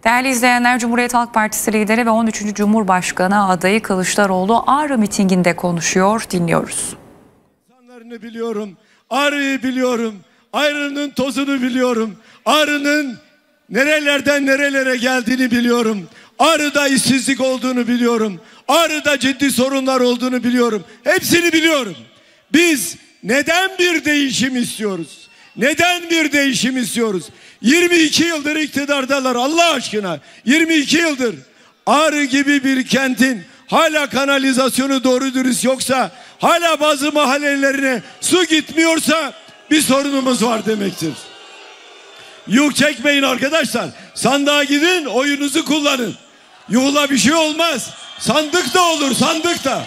Değerli izleyenler, Cumhuriyet Halk Partisi lideri ve 13. Cumhurbaşkanı adayı Kılıçdaroğlu Ağrı mitinginde konuşuyor. Dinliyoruz. İnsanlarını biliyorum, Ağrı'yı biliyorum, Ağrı'nın tozunu biliyorum, Ağrı'nın nerelerden nerelere geldiğini biliyorum. Ağrı'da işsizlik olduğunu biliyorum. Ağrı'da ciddi sorunlar olduğunu biliyorum. Hepsini biliyorum. Biz neden bir değişim istiyoruz? Neden bir değişim istiyoruz? 22 yıldır iktidardalar Allah aşkına. 22 yıldır Ağrı gibi bir kentin hala kanalizasyonu doğru dürüst yoksa, hala bazı mahallelerine su gitmiyorsa bir sorunumuz var demektir. Yük çekmeyin arkadaşlar. Sandığa gidin, oyunuzu kullanın. Yuhla bir şey olmaz. Sandık da olur, sandık da.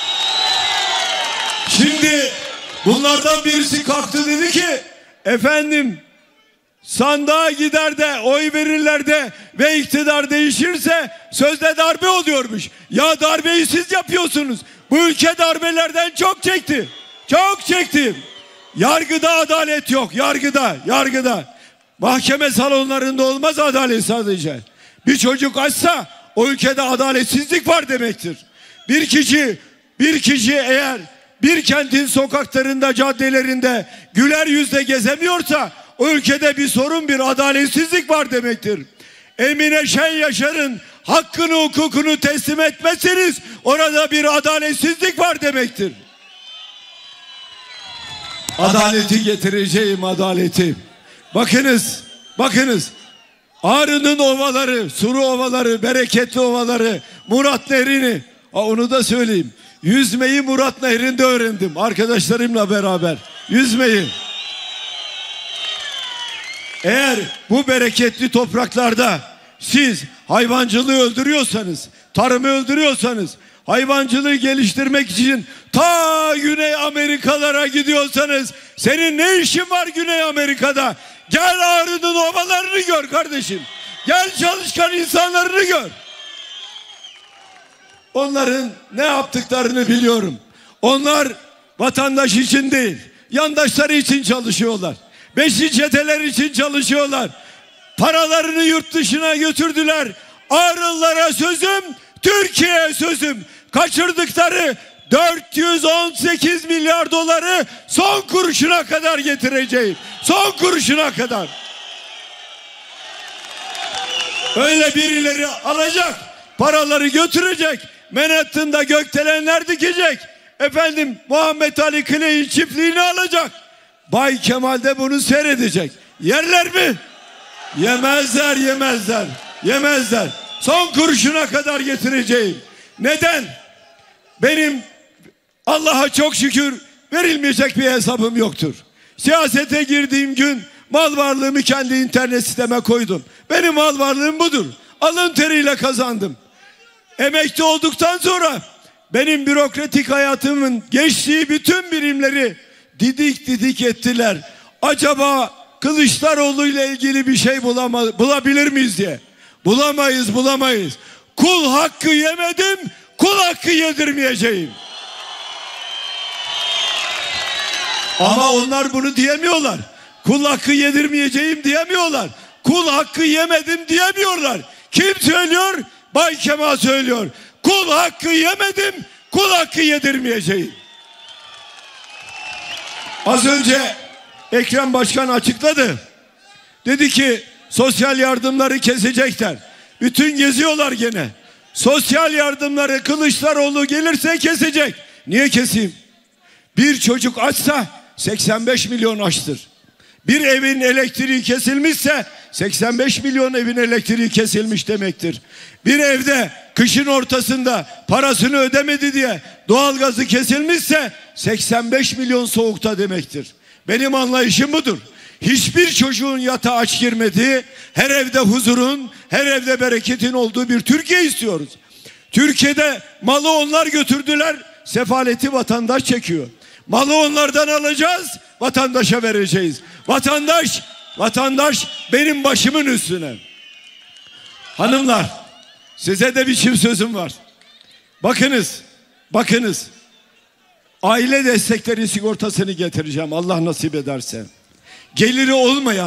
Şimdi bunlardan birisi kalktı, dedi ki efendim sandığa gider de oy verirler de ve iktidar değişirse sözde darbe oluyormuş. Ya darbeyi siz yapıyorsunuz. Bu ülke darbelerden çok çekti. Çok çekti. Yargıda adalet yok. Yargıda. Mahkeme salonlarında olmaz adalet sadece. Bir çocuk açsa o ülkede adaletsizlik var demektir. Bir kişi eğer bir kentin sokaklarında, caddelerinde güler yüzle gezemiyorsa o ülkede bir sorun, bir adaletsizlik var demektir. Emine Şen Yaşar'ın hakkını, hukukunu teslim etmezseniz orada bir adaletsizlik var demektir. Adaleti getireceğim, adaleti. Bakınız. Ağrı'nın ovaları, suru ovaları, bereketli ovaları, Murat Nehri'ni, onu da söyleyeyim. Yüzmeyi Murat Nehri'nde öğrendim arkadaşlarımla beraber. Yüzmeyi. Eğer bu bereketli topraklarda siz hayvancılığı öldürüyorsanız, tarımı öldürüyorsanız, hayvancılığı geliştirmek için ta Güney Amerikalara gidiyorsanız, senin ne işin var Güney Amerika'da? Gel Ağrı'nın ovalarını gör kardeşim. Gel çalışkan insanlarını gör. Onların ne yaptıklarını biliyorum. Onlar vatandaş için değil, yandaşları için çalışıyorlar. Beşli çeteler için çalışıyorlar. Paralarını yurt dışına götürdüler. Ağrılılara sözüm, Türkiye'ye sözüm. Kaçırdıkları 418 milyar doları son kuruşuna kadar getireceğim. Son kuruşuna kadar. Öyle birileri alacak, paraları götürecek. Manhattan'da gökdelenler dikecek. Efendim Muhammed Ali Clay'in çiftliğini alacak. Bay Kemal de bunu seyredecek. Yerler mi? Yemezler. Son kuruşuna kadar getireceğim. Neden? Benim Allah'a çok şükür verilmeyecek bir hesabım yoktur. Siyasete girdiğim gün mal varlığımı kendi internet siteme koydum. Benim mal varlığım budur. Alın teriyle kazandım. Emekli olduktan sonra benim bürokratik hayatımın geçtiği bütün birimleri didik ettiler. Acaba Kılıçdaroğlu ile ilgili bir şey bulabilir miyiz diye. Bulamayız. Kul hakkı yemedim, kul hakkı yedirmeyeceğim. Ama onlar bunu diyemiyorlar. Kul hakkı yedirmeyeceğim diyemiyorlar. Kul hakkı yemedim diyemiyorlar. Kim söylüyor? Bay Kemal söylüyor. Kul hakkı yemedim, kul hakkı yedirmeyeceğim. Az önce Ekrem Başkan açıkladı. Dedi ki sosyal yardımları kesecekler. Bütün geziyorlar gene. Sosyal yardımları Kılıçdaroğlu gelirse kesecek. Niye keseyim? Bir çocuk açsa 85 milyon açtır. Bir evin elektriği kesilmişse 85 milyon evin elektriği kesilmiş demektir. Bir evde kışın ortasında parasını ödemedi diye doğalgazı kesilmişse 85 milyon soğukta demektir. Benim anlayışım budur. Hiçbir çocuğun yatağa aç girmediği, her evde huzurun, her evde bereketin olduğu bir Türkiye istiyoruz. Türkiye'de malı onlar götürdüler, sefaleti vatandaş çekiyor. Malı onlardan alacağız, vatandaşa vereceğiz. Vatandaş benim başımın üstüne. Hanımlar, size de bir çift sözüm var. Bakınız. Aile destekleri sigortasını getireceğim Allah nasip ederse. Geliri olmayan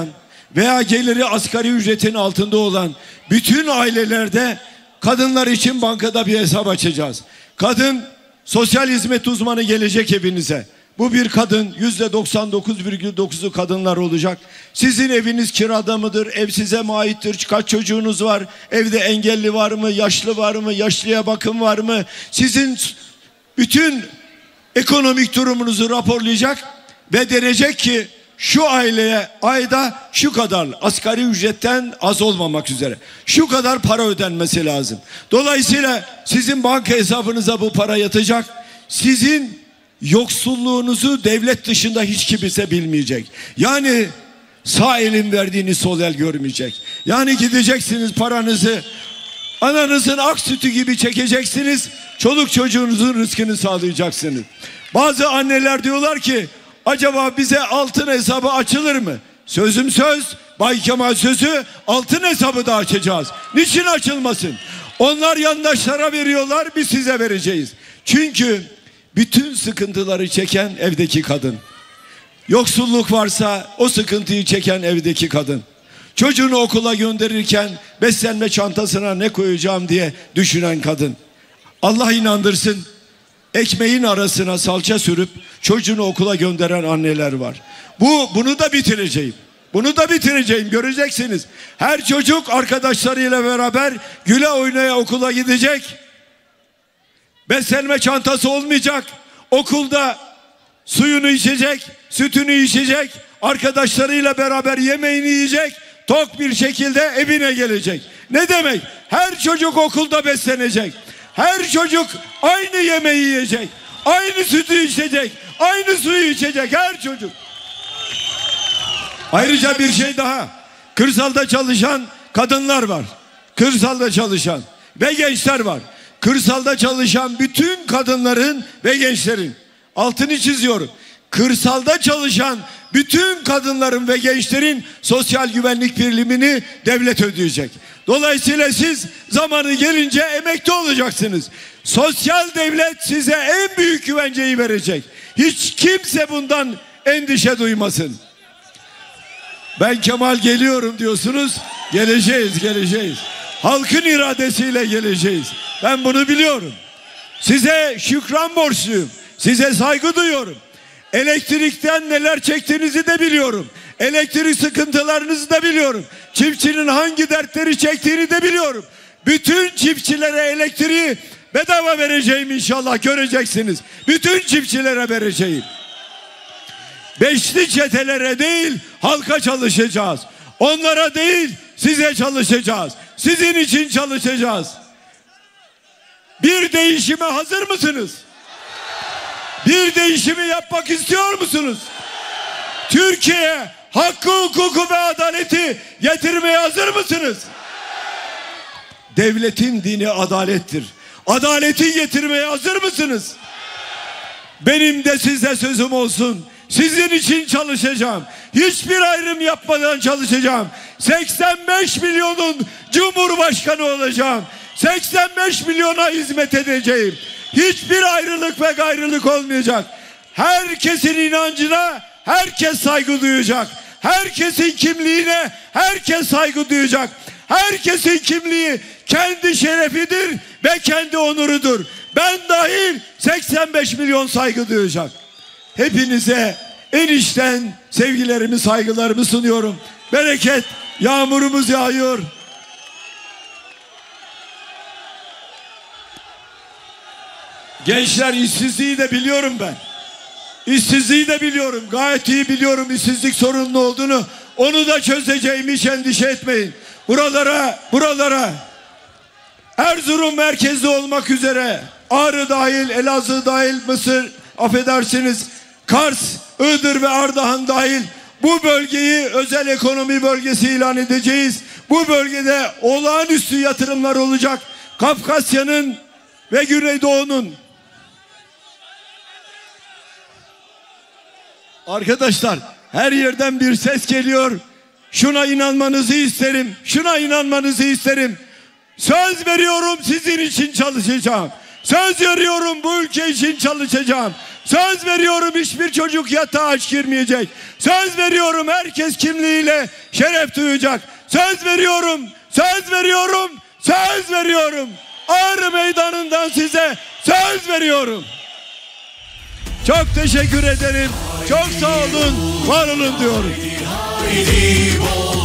veya geliri asgari ücretin altında olan bütün ailelerde kadınlar için bankada bir hesap açacağız. Kadın sosyal hizmet uzmanı gelecek evinize. Bu bir kadın, %99,9'u kadınlar olacak. Sizin eviniz kirada mıdır? Ev size mi aittir? Kaç çocuğunuz var? Evde engelli var mı? Yaşlı var mı? Yaşlıya bakım var mı? Sizin bütün ekonomik durumunuzu raporlayacak ve denecek ki şu aileye ayda şu kadar, asgari ücretten az olmamak üzere şu kadar para ödenmesi lazım. Dolayısıyla sizin banka hesabınıza bu para yatacak. Sizin yoksulluğunuzu devlet dışında hiç kimse bilmeyecek. Yani sağ elin verdiğini sol el görmeyecek. Yani gideceksiniz, paranızı ananızın ak sütü gibi çekeceksiniz. Çoluk çocuğunuzun rızkını sağlayacaksınız. Bazı anneler diyorlar ki acaba bize altın hesabı açılır mı? Sözüm söz, Bay Kemal sözü, altın hesabı da açacağız. Niçin açılmasın? Onlar yandaşlara veriyorlar, biz size vereceğiz. Çünkü bütün sıkıntıları çeken evdeki kadın. Yoksulluk varsa o sıkıntıyı çeken evdeki kadın. Çocuğunu okula gönderirken beslenme çantasına ne koyacağım diye düşünen kadın. Allah inandırsın, ekmeğin arasına salça sürüp çocuğunu okula gönderen anneler var. Bunu da bitireceğim. Bunu da bitireceğim, göreceksiniz. Her çocuk arkadaşlarıyla beraber güle oynaya okula gidecek. Beslenme çantası olmayacak. Okulda suyunu içecek, sütünü içecek, arkadaşlarıyla beraber yemeğini yiyecek, tok bir şekilde evine gelecek. Ne demek? Her çocuk okulda beslenecek. Her çocuk aynı yemeği yiyecek, aynı sütü içecek, aynı suyu içecek her çocuk. Ayrıca bir şey daha. Kırsalda çalışan kadınlar var. Kırsalda çalışan ve gençler var. Kırsalda çalışan bütün kadınların ve gençlerin, altını çiziyorum, kırsalda çalışan bütün kadınların ve gençlerin sosyal güvenlik primini devlet ödeyecek. Dolayısıyla siz zamanı gelince emekli olacaksınız. Sosyal devlet size en büyük güvenceyi verecek. Hiç kimse bundan endişe duymasın. Ben Kemal geliyorum diyorsunuz. Geleceğiz. Halkın iradesiyle geleceğiz. Ben bunu biliyorum. Size şükran borçluyum. Size saygı duyuyorum. Elektrikten neler çektiğinizi de biliyorum. Elektrik sıkıntılarınızı da biliyorum. Çiftçinin hangi dertleri çektiğini de biliyorum. Bütün çiftçilere elektriği bedava vereceğim inşallah, göreceksiniz. Bütün çiftçilere vereceğim. Beşli çetelere değil, halka çalışacağız. Onlara değil, size çalışacağız. Sizin için çalışacağız. Bir değişime hazır mısınız? Bir değişimi yapmak istiyor musunuz? Türkiye hakkı, hukuku ve adaleti getirmeye hazır mısınız? Devletin dini adalettir. Adaleti getirmeye hazır mısınız? Benim de size sözüm olsun. Sizin için çalışacağım. Hiçbir ayrım yapmadan çalışacağım. 85 milyonun cumhurbaşkanı olacağım. 85 milyona hizmet edeceğim. Hiçbir ayrılık ve gayrılık olmayacak. Herkesin inancına herkes saygı duyacak. Herkesin kimliğine herkes saygı duyacak. Herkesin kimliği kendi şerefidir ve kendi onurudur. Ben dahil 85 milyon saygı duyacak. Hepinize en içten sevgilerimi, saygılarımı sunuyorum. Bereket, yağmurumuz yağıyor. Gençler, işsizliği de biliyorum ben. İşsizliği de biliyorum. Gayet iyi biliyorum işsizlik sorunlu olduğunu. Onu da çözeceğim, hiç endişe etmeyin. Buralara Erzurum merkezli olmak üzere Ağrı dahil, Elazığ dahil, Mısır, affedersiniz, Kars, Iğdır ve Ardahan dahil bu bölgeyi özel ekonomi bölgesi ilan edeceğiz. Bu bölgede olağanüstü yatırımlar olacak. Kafkasya'nın ve Güneydoğu'nun. Arkadaşlar, her yerden bir ses geliyor. Şuna inanmanızı isterim. Şuna inanmanızı isterim. Söz veriyorum, sizin için çalışacağım. Söz veriyorum, bu ülke için çalışacağım. Söz veriyorum hiçbir çocuk yatağa aç girmeyecek. Söz veriyorum herkes kimliğiyle şeref duyacak. Söz veriyorum, söz veriyorum, söz veriyorum. Ağrı Meydanı'ndan size söz veriyorum. Çok teşekkür ederim. Çok sağ olun, var olun diyorum.